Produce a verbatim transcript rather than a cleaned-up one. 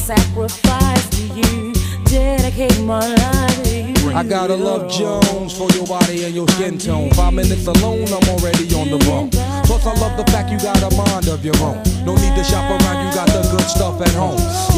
sacrifice to you, dedicate my life to you. I gotta love Jones for your body and your skin tone. Five minutes alone, I'm already on the phone. Plus I love the fact you got a mind of your own. No need to shop around, you got the good stuff at home.